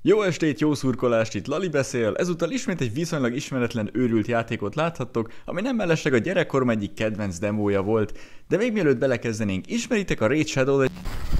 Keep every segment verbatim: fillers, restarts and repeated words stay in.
Jó estét, jó szurkolást, itt Lali beszél, ezúttal ismét egy viszonylag ismeretlen őrült játékot láthattok, ami nem mellesleg a gyerekkorom egyik kedvenc demója volt, de még mielőtt belekezdenénk, ismeritek a Raid Shadow-t?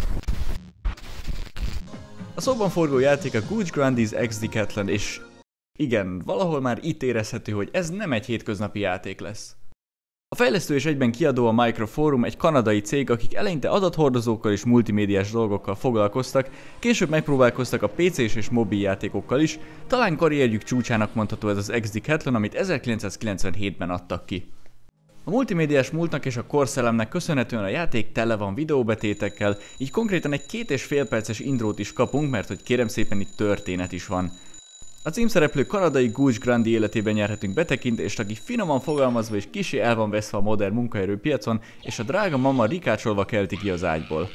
A szóban forgó játék a Gucci Grandi's X-Decathlon, és igen, valahol már itt érezhető, hogy ez nem egy hétköznapi játék lesz. A fejlesztő és egyben kiadó a Microforum, egy kanadai cég, akik eleinte adathordozókkal és multimédiás dolgokkal foglalkoztak, később megpróbálkoztak a pé cés és mobil játékokkal is, talán karrierjük csúcsának mondható ez az X-Decathlon, amit ezerkilencszázkilencvenhétben adtak ki. A multimédiás múltnak és a korszellemnek köszönhetően a játék tele van videóbetétekkel, így konkrétan egy két és fél perces intrót is kapunk, mert hogy kérem szépen itt történet is van. A címszereplő kanadai Gucci Grandi életében nyerhetünk betekintést, aki finoman fogalmazva és kissé el van veszve a modern munkaerőpiacon, és a drága mama rikácsolva kelti ki az ágyból.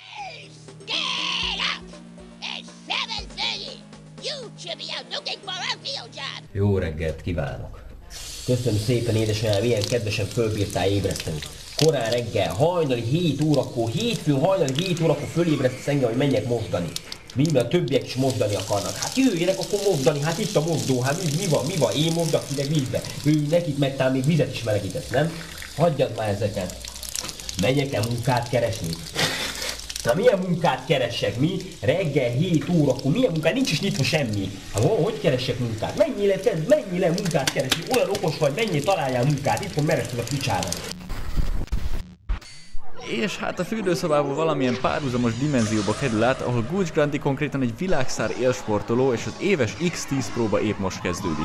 Jó reggelt kívánok! Köszönöm szépen, édesanyám, ilyen kedvesen fölbírtál ébreszteni. Korán reggel, hajnali hét órakor, hétfőn hajnali hét órakor fölébresztesz engem, hogy menjek mosdani. Mivel a többiek is mosdani akarnak. Hát jöjjenek akkor mosdani, hát itt a mosdó, hát mi, mi van, mi van, én mosdak ide vízbe. Ő nekik meg talán még vizet is melegítesz, nem? Hagyjad már ezeket. Menjek el munkát keresni. Na milyen munkát keressek, mi? Reggel hét órakor, milyen munkát? Nincs is nyitva semmi. Hát hogy keressek munkát? Mennyire, mennyire munkát keresni? Olyan okos vagy, mennyire találjál munkát? Itt van mereszted a picsának. És hát a fürdőszobából valamilyen párhuzamos dimenzióba kerül át, ahol Gucci Grandi konkrétan egy világsztár élsportoló, és az éves iksz tíz próba épp most kezdődik.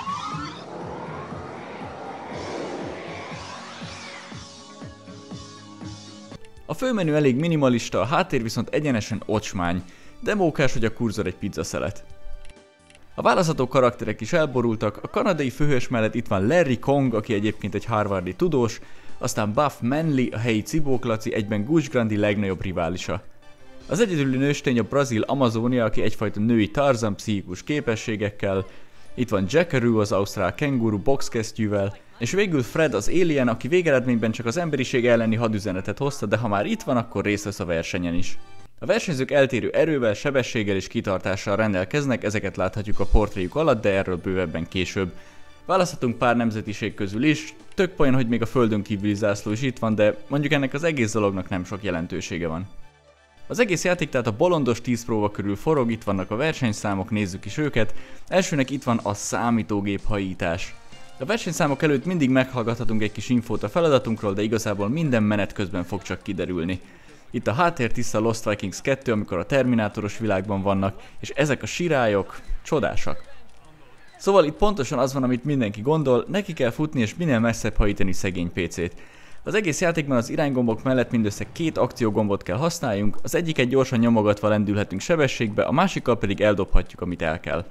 A főmenü elég minimalista, a háttér viszont egyenesen ocsmány, de mókás, hogy a kurzor egy pizzaszelet. A választható karakterek is elborultak, a kanadai főhős mellett itt van Larry Kong, aki egyébként egy harvardi tudós, aztán Buff Manley, a helyi cibóklaci, egyben Gucci Grandi legnagyobb riválisa. Az egyedüli nőstény a brazil Amazonia, aki egyfajta női Tarzan pszichikus képességekkel, itt van Jackaroo, az ausztrál kenguru boxkesztyűvel, és végül Fred, az alien, aki végeredményben csak az emberiség elleni hadüzenetet hozta, de ha már itt van, akkor részt vesz a versenyen is. A versenyzők eltérő erővel, sebességgel és kitartással rendelkeznek, ezeket láthatjuk a portréjuk alatt, de erről bővebben később. Választhatunk pár nemzetiség közül is, tök poén, hogy még a földön kívüli zászló is itt van, de mondjuk ennek az egész dolognak nem sok jelentősége van. Az egész játék tehát a bolondos tíz próba körül forog, itt vannak a versenyszámok, nézzük is őket. Elsőnek itt van a számítógép hajítás. A versenyszámok előtt mindig meghallgathatunk egy kis infót a feladatunkról, de igazából minden menet közben fog csak kiderülni. Itt a háttér tiszta Lost Vikings kettő, amikor a terminátoros világban vannak, és ezek a sirályok csodásak. Szóval itt pontosan az van, amit mindenki gondol, neki kell futni és minél messzebb hajítani szegény pé cét. Az egész játékban az iránygombok mellett mindössze két akciógombot kell használjunk, az egyiket gyorsan nyomogatva lendülhetünk sebességbe, a másikkal pedig eldobhatjuk, amit el kell.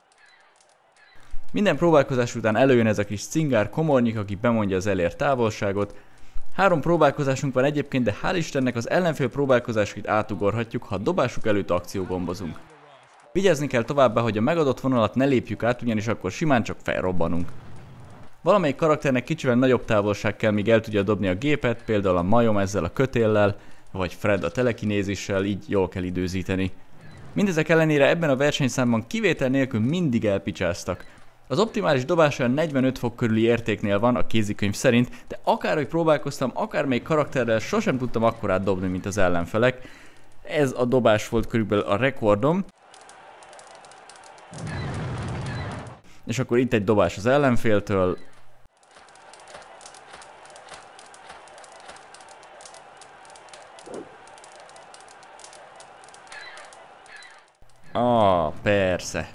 Minden próbálkozás után előjön ez a kis cingár komornyik, aki bemondja az elért távolságot. Három próbálkozásunk van egyébként, de hál' Istennek az ellenfél próbálkozásait átugorhatjuk, ha a dobásuk előtt akciógombozunk. Vigyázni kell továbbá, hogy a megadott vonalat ne lépjük át, ugyanis akkor simán csak felrobbanunk. Valamelyik karakternek kicsivel nagyobb távolság kell, míg el tudja dobni a gépet, például a majom ezzel a kötéllel, vagy Fred a telekinézissel, így jól kell időzíteni. Mindezek ellenére ebben a versenyszámban kivétel nélkül mindig elpicsáztak. Az optimális dobás olyan negyvenöt fok körüli értéknél van a kézikönyv szerint, de akárhogy próbálkoztam, akármelyik karakterrel sosem tudtam akkorát dobni, mint az ellenfelek. Ez a dobás volt körülbelül a rekordom. És akkor itt egy dobás az ellenféltől. Ah, persze.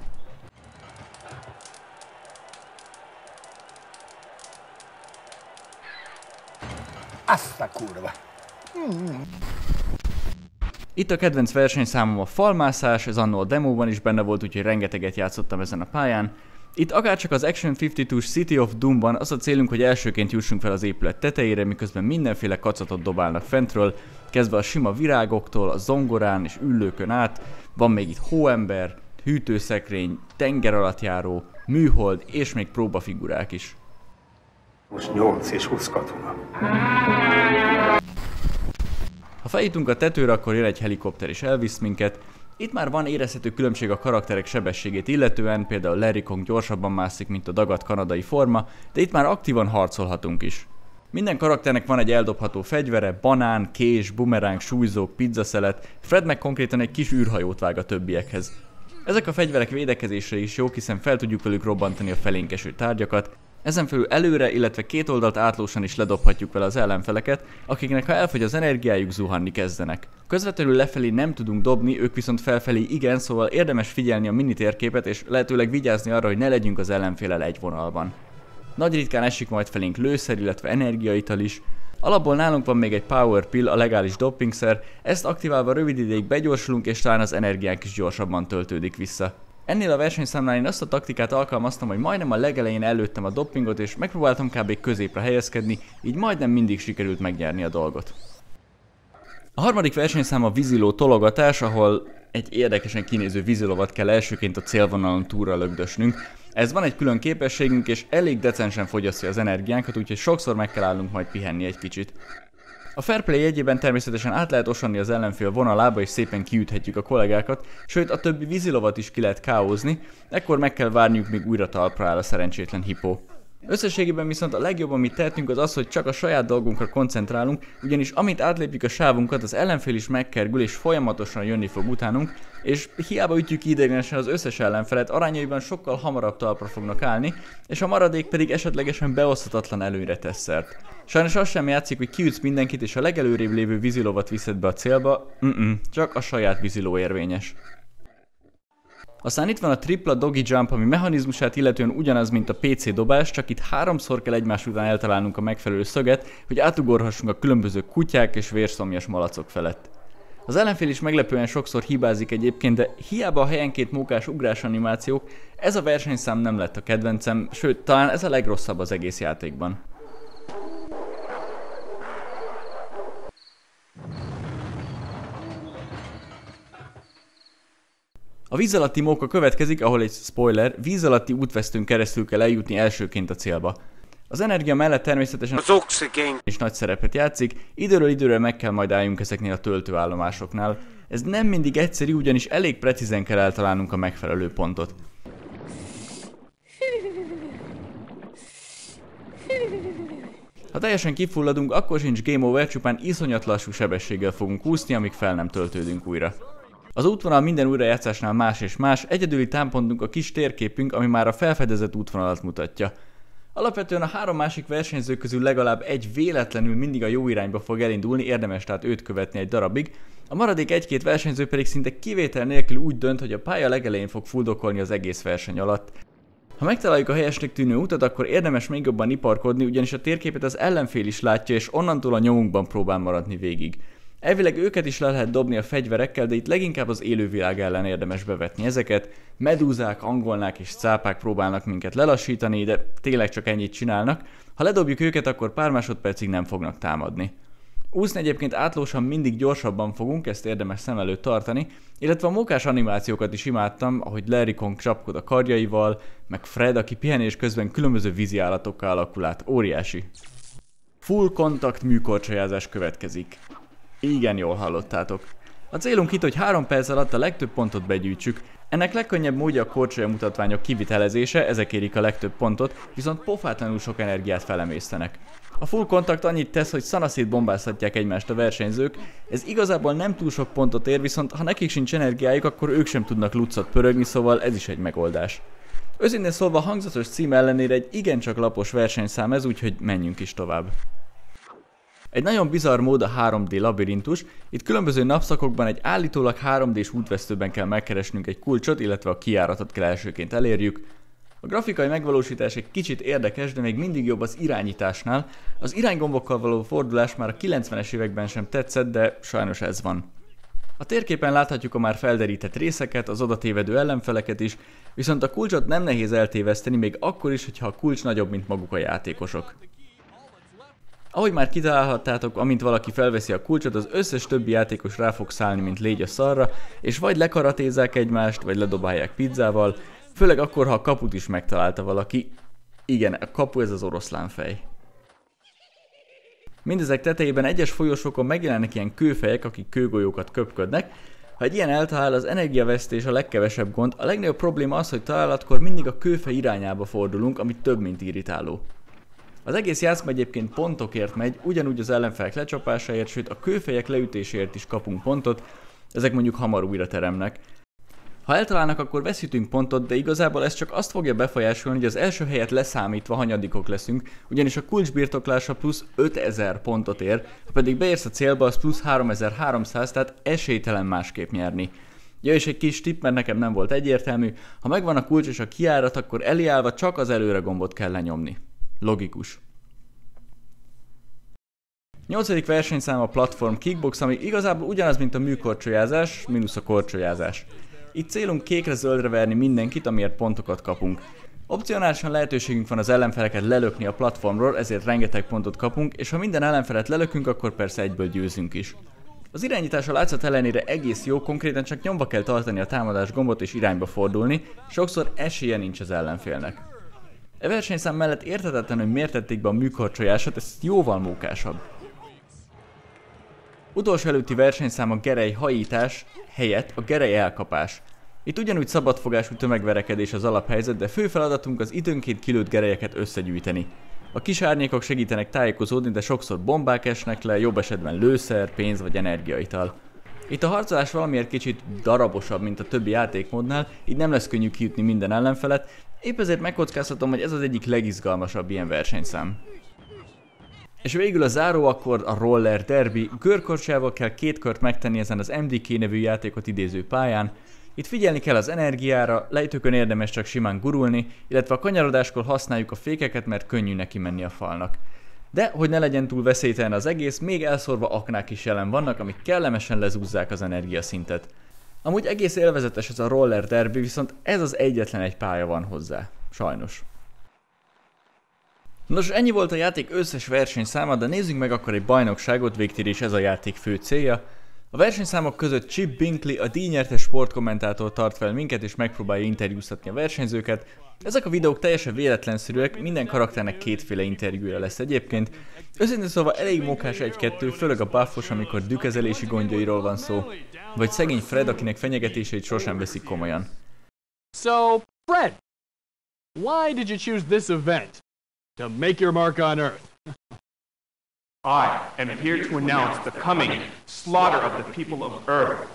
Azt a kurva! Hmm. Itt a kedvenc versenyszámom a falmászás, ez annól a demóban is benne volt, úgyhogy rengeteget játszottam ezen a pályán. Itt akárcsak az Action ötvenkettős City of Doomban az a célunk, hogy elsőként jussunk fel az épület tetejére, miközben mindenféle kacatot dobálnak fentről, kezdve a sima virágoktól, a zongorán és üllőkön át, van még itt hóember, hűtőszekrény, tengeralattjáró, műhold és még próbafigurák is. Most nyolc és húsz katona. Ha feljutunk a tetőre, akkor jön egy helikopter és elvisz minket. Itt már van érezhető különbség a karakterek sebességét illetően, például Larry Kong gyorsabban mászik, mint a dagadt kanadai forma, de itt már aktívan harcolhatunk is. Minden karakternek van egy eldobható fegyvere, banán, kés, bumeráng, súlyzók, pizzaszelet, Fred meg konkrétan egy kis űrhajót vág a többiekhez. Ezek a fegyverek védekezésre is jók, hiszen fel tudjuk velük robbantani a felénk eső tárgyakat, ezen felül előre, illetve két oldalt átlósan is ledobhatjuk vele az ellenfeleket, akiknek ha elfogy az energiájuk, zuhanni kezdenek. Közvetlenül lefelé nem tudunk dobni, ők viszont felfelé igen, szóval érdemes figyelni a mini térképet és lehetőleg vigyázni arra, hogy ne legyünk az ellenféllel egy vonalban. Nagy ritkán esik majd felénk lőszer, illetve energiaital is. Alapból nálunk van még egy Power Pill, a legális doppingszer, ezt aktiválva rövid ideig begyorsulunk és talán az energiánk is gyorsabban töltődik vissza. Ennél a versenyszámnál én azt a taktikát alkalmaztam, hogy majdnem a legelején előttem a doppingot és megpróbáltam kb. Középre helyezkedni, így majdnem mindig sikerült megnyerni a dolgot. A harmadik versenyszám a víziló tologatás, ahol egy érdekesen kinéző vízilovat kell elsőként a célvonalon túlra lögdösnünk. Ez van egy külön képességünk és elég decensen fogyasztja az energiánkat, úgyhogy sokszor meg kell állnunk majd pihenni egy kicsit. A fair play jegyében természetesen át lehet osanni az ellenfél vonalába és szépen kiüthetjük a kollégákat, sőt a többi vízilovat is ki lehet káózni, ekkor meg kell várniuk, míg újra talpra áll a szerencsétlen hipó. Összességében viszont a legjobb, amit tehetünk, az az, hogy csak a saját dolgunkra koncentrálunk, ugyanis amint átlépjük a sávunkat, az ellenfél is megkergül és folyamatosan jönni fog utánunk, és hiába ütjük idegenesen az összes ellenfelet, arányaiban sokkal hamarabb talpra fognak állni, és a maradék pedig esetlegesen beoszthatatlan előnyre tesz szert. Sajnos az sem játszik, hogy kiütsz mindenkit és a legelőrébb lévő vízilovat viszed be a célba, mm-mm, csak a saját víziló érvényes. Aztán itt van a tripla doggy jump, ami mechanizmusát illetően ugyanaz, mint a pé cé dobás, csak itt háromszor kell egymás után eltalálnunk a megfelelő szöget, hogy átugorhassunk a különböző kutyák és vérszomjas malacok felett. Az ellenfél is meglepően sokszor hibázik egyébként, de hiába a helyenként mókás ugrás animációk, ez a versenyszám nem lett a kedvencem, sőt, talán ez a legrosszabb az egész játékban. A víz alatti móka következik, ahol egy spoiler, víz alatti útvesztőn keresztül kell eljutni elsőként a célba. Az energia mellett természetesen az oxigén is nagy szerepet játszik, időről időre meg kell majd álljunk ezeknél a töltőállomásoknál. Ez nem mindig egyszerű, ugyanis elég precízen kell eltalálnunk a megfelelő pontot. Ha teljesen kifulladunk, akkor sincs game over, csupán iszonyat lassú sebességgel fogunk úszni, amíg fel nem töltődünk újra. Az útvonal minden újrajátszásnál más és más, egyedüli támpontunk a kis térképünk, ami már a felfedezett útvonalat mutatja. Alapvetően a három másik versenyző közül legalább egy véletlenül mindig a jó irányba fog elindulni, érdemes tehát őt követni egy darabig, a maradék egy-két versenyző pedig szinte kivétel nélkül úgy dönt, hogy a pálya legelején fog fuldokolni az egész verseny alatt. Ha megtaláljuk a helyesnek tűnő utat, akkor érdemes még jobban iparkodni, ugyanis a térképet az ellenfél is látja, és onnantól a nyomunkban próbál maradni végig. Elvileg őket is le lehet dobni a fegyverekkel, de itt leginkább az élővilág ellen érdemes bevetni ezeket. Medúzák, angolnák és cápák próbálnak minket lelassítani, de tényleg csak ennyit csinálnak. Ha ledobjuk őket, akkor pár másodpercig nem fognak támadni. Úszni egyébként átlósan mindig gyorsabban fogunk, ezt érdemes szem előtt tartani, illetve a mókás animációkat is imádtam, ahogy Larry Kong csapkod a karjaival, meg Fred, aki pihenés közben különböző vízi állatokkal alakul át, óriási. Full kontakt műkorcsolyázás következik. Igen, jól hallottátok. A célunk itt, hogy három perc alatt a legtöbb pontot begyűjtsük. Ennek legkönnyebb módja a korcsolya mutatványok kivitelezése, ezek érik a legtöbb pontot, viszont pofátlanul sok energiát felemésztenek. A full kontakt annyit tesz, hogy szanaszét bombázhatják egymást a versenyzők, ez igazából nem túl sok pontot ér, viszont ha nekik sincs energiájuk, akkor ők sem tudnak luccat pörögni, szóval ez is egy megoldás. Őszintén szólva a hangzatos cím ellenére egy igencsak lapos versenyszám ez, úgyhogy menjünk is tovább. Egy nagyon bizarr mód a három dé labirintus, itt különböző napszakokban egy állítólag három dés útvesztőben kell megkeresnünk egy kulcsot, illetve a kijáratot kell elsőként elérjük. A grafikai megvalósítás egy kicsit érdekes, de még mindig jobb az irányításnál. Az iránygombokkal való fordulás már a kilencvenes években sem tetszett, de sajnos ez van. A térképen láthatjuk a már felderített részeket, az oda tévedő ellenfeleket is, viszont a kulcsot nem nehéz eltéveszteni, még akkor is, hogyha a kulcs nagyobb, mint maguk a játékosok. Ahogy már kitalálhattátok, amint valaki felveszi a kulcsot, az összes többi játékos rá fog szállni, mint légy a szarra, és vagy lekaratézzák egymást, vagy ledobálják pizzával, főleg akkor, ha a kaput is megtalálta valaki. Igen, a kapu ez az oroszlánfej. Mindezek tetejében egyes folyosókon megjelennek ilyen kőfejek, akik kőgolyókat köpködnek. Ha Ha egy ilyen eltalál, az energiavesztés a legkevesebb gond, a legnagyobb probléma az, hogy találatkor mindig a kőfe irányába fordulunk, ami több, mint irritáló. Az egész játszma egyébként pontokért megy, ugyanúgy az ellenfelek lecsapásáért, sőt a kőfejek leütéséért is kapunk pontot, ezek mondjuk hamar újra teremnek. Ha eltalálnak, akkor veszítünk pontot, de igazából ez csak azt fogja befolyásolni, hogy az első helyet leszámítva hanyadikok leszünk, ugyanis a kulcs birtoklása plusz ötezer pontot ér, ha pedig beérsz a célba, az plusz háromezer-háromszáz, tehát esélytelen másképp nyerni. Ja, és egy kis tipp, mert nekem nem volt egyértelmű, ha megvan a kulcs és a kijárat, akkor eléállva csak az előre gombot kell lenyomni. Logikus. Nyolcadik versenyszám a platform kickbox, ami igazából ugyanaz, mint a műkorcsolyázás, mínusz a korcsolyázás. Itt célunk kékre-zöldre verni mindenkit, amiért pontokat kapunk. Opcionálisan lehetőségünk van az ellenfeleket lelökni a platformról, ezért rengeteg pontot kapunk, és ha minden ellenfelet lelökünk, akkor persze egyből győzünk is. Az irányítás a látszat ellenére egész jó, konkrétan csak nyomba kell tartani a támadás gombot és irányba fordulni, sokszor esélye nincs az ellenfélnek. E versenyszám mellett érthetetlen, hogy miért tették be a műkorcsolyásat, ez jóval mókásabb. Utolsó előtti versenyszám a gerej hajítás helyett a gerej elkapás. Itt ugyanúgy szabadfogású tömegverekedés az alaphelyzet, de fő feladatunk az időnként kilőtt gerelyeket összegyűjteni. A kis árnyékok segítenek tájékozódni, de sokszor bombák esnek le, jobb esetben lőszer, pénz vagy energiaital. Itt a harcolás valamiért kicsit darabosabb, mint a többi játékmódnál, így nem lesz könnyű kijutni minden ellenfelet, épp ezért megkockáztatom, hogy ez az egyik legizgalmasabb ilyen versenyszám. És végül a záró akkord a Roller Derby, görkorcsával kell két kört megtenni ezen az em dé ká nevű játékot idéző pályán. Itt figyelni kell az energiára, lejtőkön érdemes csak simán gurulni, illetve a kanyarodáskor használjuk a fékeket, mert könnyű neki menni a falnak. De, hogy ne legyen túl veszélytelen az egész, még elszórva aknák is jelen vannak, amik kellemesen lezúzzák az energiaszintet. Amúgy egész élvezetes ez a Roller Derby, viszont ez az egyetlen egy pálya van hozzá. Sajnos. Nos, ennyi volt a játék összes versenyszáma, de nézzük meg akkor egy bajnokságot, végtérés ez a játék fő célja. A versenyszámok között Chip Binkley, a díjnyertes sportkommentátor tart fel minket és megpróbálja interjúztatni a versenyzőket. Ezek a videók teljesen véletlenszerűek, minden karakternek kétféle interjúja lesz egyébként. Őszintén szóval elég mókás egy-kettő, főleg a buffos, amikor dükezelési gondjairól van szó, vagy szegény Fred, akinek fenyegetéseit sosem veszik komolyan. So, Fred, why did you choose this event? To make your mark on Earth. I am here to announce the coming slaughter of the people of Earth.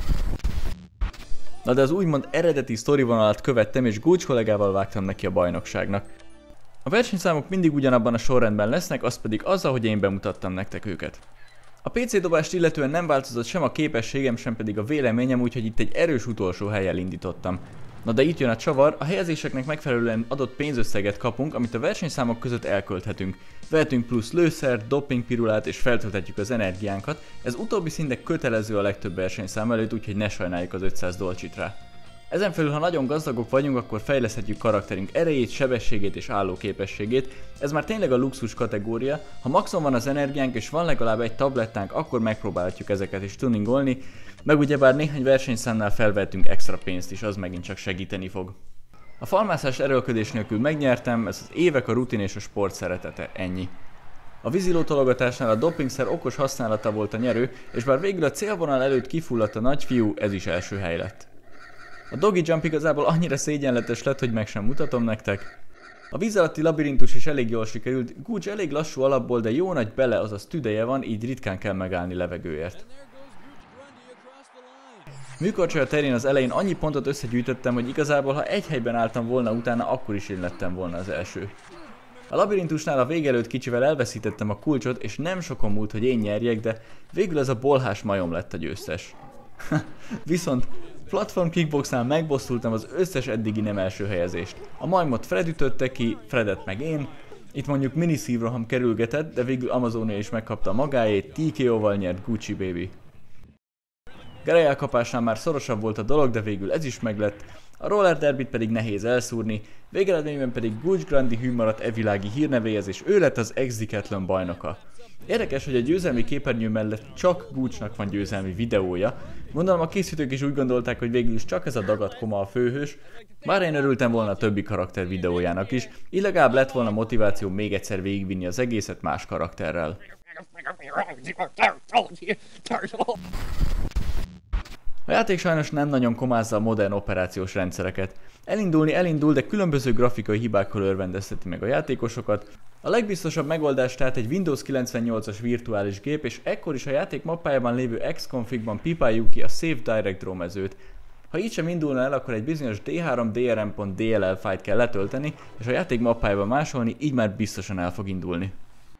Na de az úgymond eredeti sztorivonalat követtem, és Gulch kollégával vágtam neki a bajnokságnak. A versenyszámok mindig ugyanabban a sorrendben lesznek, az pedig az, ahogy én bemutattam nektek őket. A pé cé dobást illetően nem változott sem a képességem, sem pedig a véleményem, úgyhogy itt egy erős utolsó hellyel indítottam. Na de itt jön a csavar, a helyezéseknek megfelelően adott pénzösszeget kapunk, amit a versenyszámok között elkölthetünk. Vehetünk plusz lőszert, dopingpirulát és feltölthetjük az energiánkat, ez utóbbi szinte kötelező a legtöbb versenyszám előtt, úgyhogy ne sajnáljuk az ötszáz dolcsit rá. Ezen felül, ha nagyon gazdagok vagyunk, akkor fejleszthetjük karakterünk erejét, sebességét és állóképességét. Ez már tényleg a luxus kategória, ha maxon van az energiánk és van legalább egy tablettánk, akkor megpróbálhatjuk ezeket is tuningolni, meg ugyebár néhány versenyszámnál felvettünk extra pénzt is, az megint csak segíteni fog. A falmászás erőlködés nélkül megnyertem, ez az évek, a rutin és a sport szeretete, ennyi. A vízilótologatásnál a dopingszer okos használata volt a nyerő, és bár végül a célvonal előtt kifulladt a nagyfiú, ez is első hely lett. A doggy jump igazából annyira szégyenletes lett, hogy meg sem mutatom nektek. A víz alatti labirintus is elég jól sikerült, Gulch elég lassú alapból, de jó nagy bele, azaz tüdeje van, így ritkán kell megállni levegőért. Műkorcsolya terén az elején annyi pontot összegyűjtöttem, hogy igazából ha egy helyben álltam volna utána, akkor is én lettem volna az első. A labirintusnál a vége előtt kicsivel elveszítettem a kulcsot, és nem sokon múlt, hogy én nyerjek, de végül ez a bolhás majom lett a győztes. Viszont platform kickboxnál megbosszultam az összes eddigi nem első helyezést. A majmot Fred ütötte ki, Fredet meg én. Itt mondjuk mini szívroham kerülgetett, de végül Amazonia is megkapta a magáét, té ká ó-val nyert Gucci baby. Gerej elkapásnál már szorosabb volt a dolog, de végül ez is meglett. A Roller Derbyt pedig nehéz elszúrni, végeredményben pedig Gulch Grandi hű maradt e világi hírnevéhez, és ő lett az ex-Decathlon bajnoka. Érdekes, hogy a győzelmi képernyő mellett csak Gulchnak van győzelmi videója. Gondolom a készítők is úgy gondolták, hogy végül is csak ez a dagadt koma a főhős, bár én örültem volna a többi karakter videójának is, így legalább lett volna motiváció még egyszer végigvinni az egészet más karakterrel. A játék sajnos nem nagyon komázza a modern operációs rendszereket. Elindulni elindul, de különböző grafikai hibákkal örvendezteti meg a játékosokat. A legbiztosabb megoldás tehát egy Windows kilencvennyolcas virtuális gép, és ekkor is a játék mappájában lévő Xconfig-ban pipáljuk ki a Save Direct Draw mezőt. Ha így sem indulna el, akkor egy bizonyos d három d r m pont d l l fájlt kell letölteni, és a játék mappájában másolni, így már biztosan el fog indulni.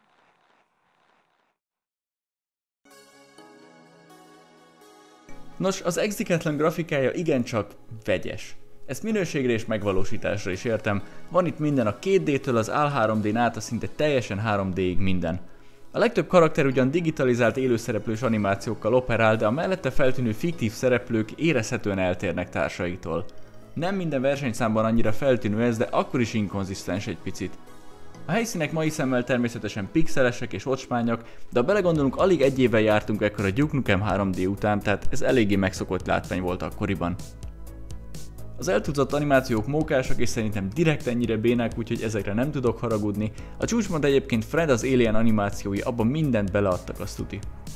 Nos, az Executlan grafikája igencsak vegyes. Ezt minőségre és megvalósításra is értem, van itt minden a két dé-től az á három dén át a szinte teljesen három dé-ig minden. A legtöbb karakter ugyan digitalizált élőszereplős animációkkal operál, de a mellette feltűnő fiktív szereplők érezhetően eltérnek társaitól. Nem minden versenyszámban annyira feltűnő ez, de akkor is inkonzisztens egy picit. A helyszínek mai szemmel természetesen pixelesek és ocsmányak, de ha belegondolunk, alig egy évvel jártunk ekkor a Duke Nukem három dé után, tehát ez eléggé megszokott látvány volt akkoriban. Az eltudzott animációk mókásak és szerintem direkt ennyire bénák, úgyhogy ezekre nem tudok haragudni. A csúcsmond egyébként Fred az Alien animációi, abban mindent beleadtak, azt tuti.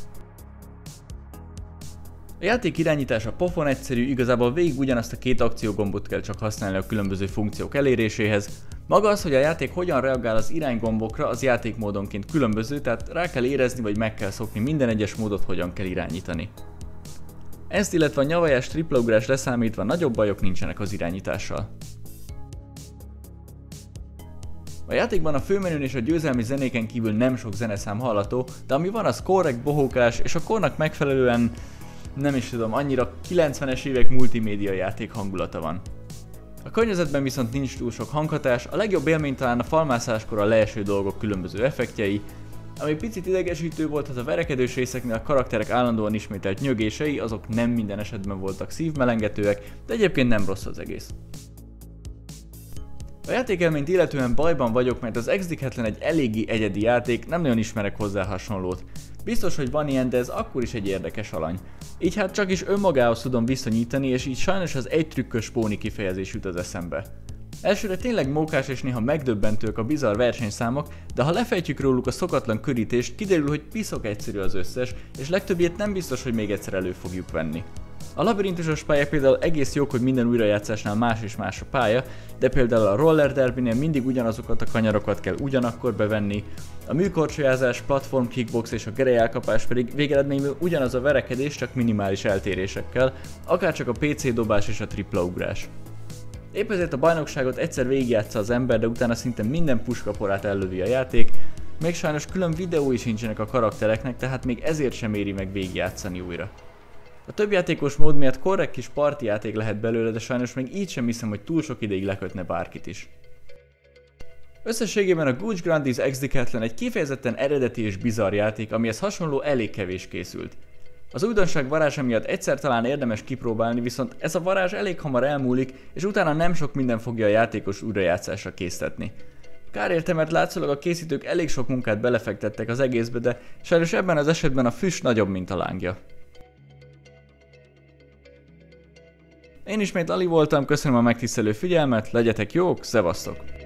A játék irányítása pofon egyszerű, igazából végig ugyanazt a két akciógombot kell csak használni a különböző funkciók eléréséhez. Maga az, hogy a játék hogyan reagál az iránygombokra, az játékmódonként különböző, tehát rá kell érezni vagy meg kell szokni minden egyes módot hogyan kell irányítani. Ezt illetve a nyavajás triplaugrás leszámítva nagyobb bajok nincsenek az irányítással. A játékban a főmenün és a győzelmi zenéken kívül nem sok zeneszám hallható, de ami van, az korrekt bohókás és a kornak megfelelően, nem is tudom, annyira kilencvenes évek multimédia játék hangulata van. A környezetben viszont nincs túl sok hanghatás, a legjobb élmény talán a falmászáskor a leeső dolgok különböző effektjei, ami picit idegesítő volt, az a verekedős részeknél a karakterek állandóan ismételt nyögései, azok nem minden esetben voltak szívmelengetőek, de egyébként nem rossz az egész. A játékelményt illetően bajban vagyok, mert az Executlan egy eléggé egyedi játék, nem nagyon ismerek hozzá hasonlót. Biztos, hogy van ilyen, de ez akkor is egy érdekes alany. Így hát csak is önmagához tudom viszonyítani, és így sajnos az egy trükkös póni kifejezés jut az eszembe. Elsőre tényleg mókás és néha megdöbbentők a bizarr versenyszámok, de ha lefejtjük róluk a szokatlan körítést, kiderül, hogy piszok egyszerű az összes, és legtöbbjét nem biztos, hogy még egyszer elő fogjuk venni. A labirintusos pálya például egész jók, hogy minden újrajátszásnál más és más a pálya, de például a roller derbynél mindig ugyanazokat a kanyarokat kell ugyanakkor bevenni, a műkorcsolyázás, platform kickbox és a gerej elkapás pedig végeredményben ugyanaz a verekedés, csak minimális eltérésekkel, akárcsak a pé cé dobás és a triplaugrás. Épp ezért a bajnokságot egyszer végigjátsza az ember, de utána szinte minden puskaporát ellövi a játék, még sajnos külön videói sincsenek a karaktereknek, tehát még ezért sem éri meg végigjátszani újra. A többjátékos mód miatt korrekt kis parti játék lehet belőle, de sajnos még így sem hiszem, hogy túl sok ideig lekötne bárkit is. Összességében a Gucci Grandi's Executlan egy kifejezetten eredeti és bizarr játék, amihez hasonló elég kevés készült. Az újdonság varázsa miatt egyszer talán érdemes kipróbálni, viszont ez a varázs elég hamar elmúlik, és utána nem sok minden fogja a játékos újrajátszásra késztetni. Kár érte, mert látszólag a készítők elég sok munkát belefektettek az egészbe, de sajnos ebben az esetben a füst nagyobb, mint a lángja. Én ismét Ali voltam, köszönöm a megtisztelő figyelmet, legyetek jók, szevasztok!